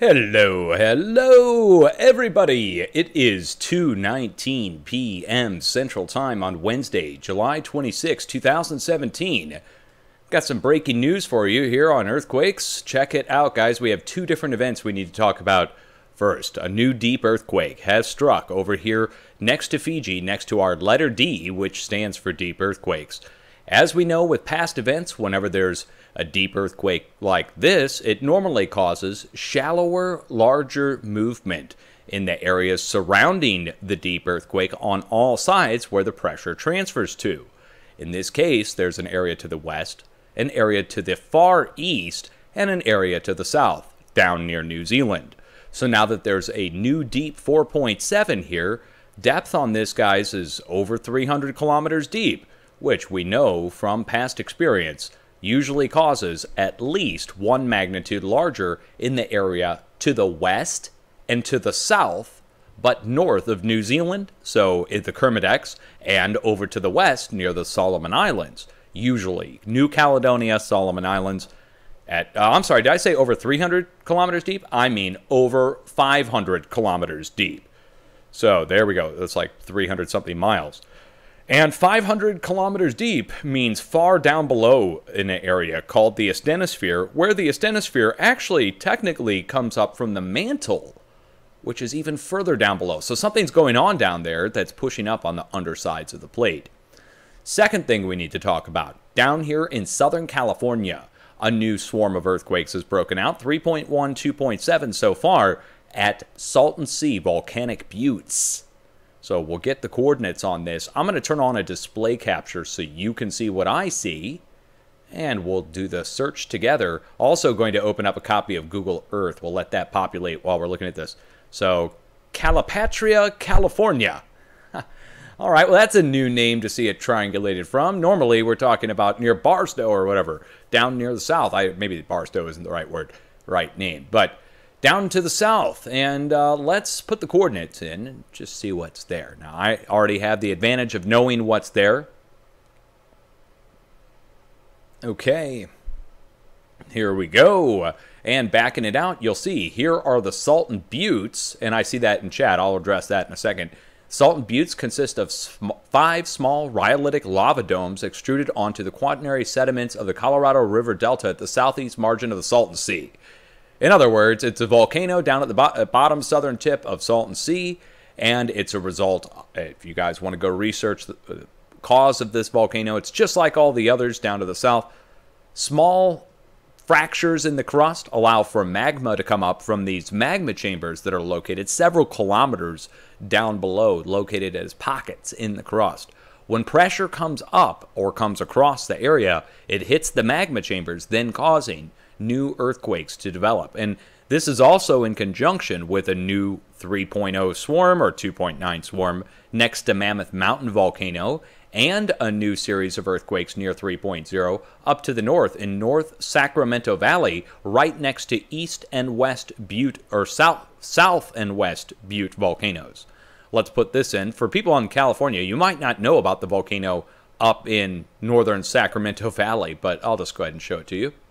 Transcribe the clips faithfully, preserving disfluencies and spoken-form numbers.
Hello, hello, everybody. It is two nineteen p m Central Time on Wednesday, July twenty-sixth, two thousand seventeen. Got some breaking news for you here on earthquakes. Check it out, guys. We have two different events we need to talk about. First, a new deep earthquake has struck over here next to Fiji, next to our letter D, which stands for deep earthquakes. As we know with past events, whenever there's a deep earthquake like this, it normally causes shallower, larger movement in the areas surrounding the deep earthquake on all sides where the pressure transfers to. In this case, there's an area to the west, an area to the far east, and an area to the south, down near New Zealand. So now that there's a new deep four point seven here, depth on this, guys, is over three hundred kilometers deep, which we know from past experience usually causes at least one magnitude larger in the area to the west and to the south, but north of New Zealand, so in the Kermadec, and over to the west near the Solomon Islands. Usually, New Caledonia, Solomon Islands, at, uh, I'm sorry, did I say over three hundred kilometers deep? I mean over five hundred kilometers deep. So there we go, that's like three hundred something miles. And five hundred kilometers deep means far down below in an area called the asthenosphere, where the asthenosphere actually technically comes up from the mantle, which is even further down below. So something's going on down there that's pushing up on the undersides of the plate. Second thing we need to talk about, down here in Southern California, a new swarm of earthquakes has broken out, three point one, two point seven so far, at Salton Sea Volcanic Buttes. So we'll get the coordinates on this. I'm going to turn on a display capture so you can see what I see, and we'll do the search together. Also going to open up a copy of Google Earth. We'll let that populate while we're looking at this. So, Calipatria, California. All right, well, that's a new name to see it triangulated from. Normally, we're talking about near Barstow or whatever, down near the south. I Maybe Barstow isn't the right word, right name, but down to the south, and uh, let's put the coordinates in and just see what's there. Now, I already have the advantage of knowing what's there. Okay, here we go. And backing it out, you'll see here are the Salton Buttes, and I see that in chat. I'll address that in a second. Salton Buttes consist of sm five small rhyolitic lava domes extruded onto the quaternary sediments of the Colorado River Delta at the southeast margin of the Salton Sea. In other words, it's a volcano down at the bo bottom southern tip of Salton Sea, and it's a result, if you guys want to go research the uh, cause of this volcano, it's just like all the others down to the south. Small fractures in the crust allow for magma to come up from these magma chambers that are located several kilometers down below, located as pockets in the crust. When pressure comes up or comes across the area, it hits the magma chambers, then causing new earthquakes to develop. And this is also in conjunction with a new three point oh swarm or two point nine swarm next to Mammoth Mountain volcano, and a new series of earthquakes near three point oh up to the north in North Sacramento Valley, right next to East and West Butte, or South, South and West Butte volcanoes. Let's put this in. For people in California, you might not know about the volcano up in northern Sacramento Valley, but I'll just go ahead and show it to you.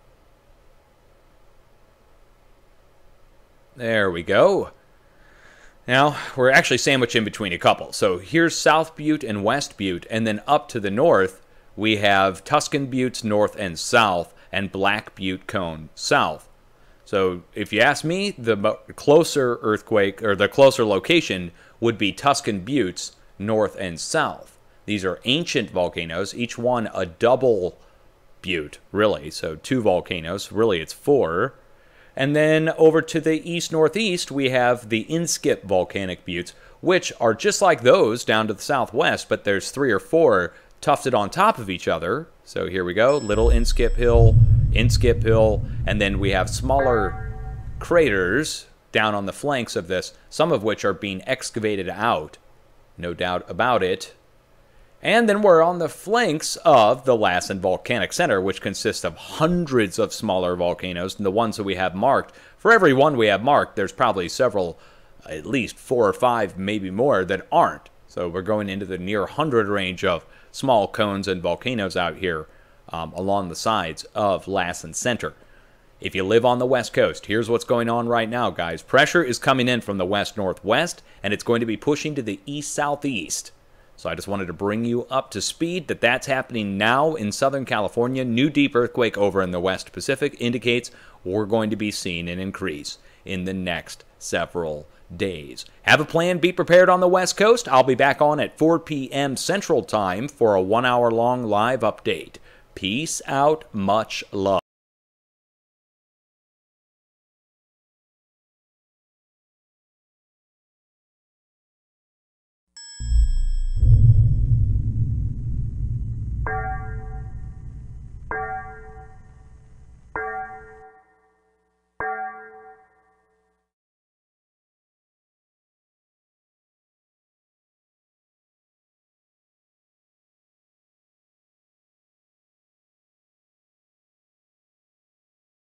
There we go. Now, we're actually sandwiched in between a couple. So here's South Butte and West Butte, and then up to the north, we have Tuscan Buttes north and south, and Black Butte Cone south. So if you ask me, the closer earthquake, or the closer location, would be Tuscan Buttes north and south. These are ancient volcanoes, each one a double butte, really. So two volcanoes, really it's four. And then over to the east-northeast, we have the Inskip Volcanic Buttes, which are just like those down to the southwest, but there's three or four tufted on top of each other. So here we go, Little Inskip Hill, Inskip Hill, and then we have smaller craters down on the flanks of this, some of which are being excavated out, no doubt about it. And then we're on the flanks of the Lassen Volcanic Center, which consists of hundreds of smaller volcanoes, and the ones that we have marked, for every one we have marked, there's probably several, at least four or five, maybe more, that aren't. So we're going into the near hundred range of small cones and volcanoes out here um, along the sides of Lassen Center. If you live on the West Coast, here's what's going on right now, guys. Pressure is coming in from the west-northwest, and it's going to be pushing to the east-southeast. So I just wanted to bring you up to speed that that's happening now in Southern California. New deep earthquake over in the West Pacific indicates we're going to be seeing an increase in the next several days. Have a plan, be prepared on the West Coast. I'll be back on at four p m Central Time for a one hour long live update. Peace out, much love.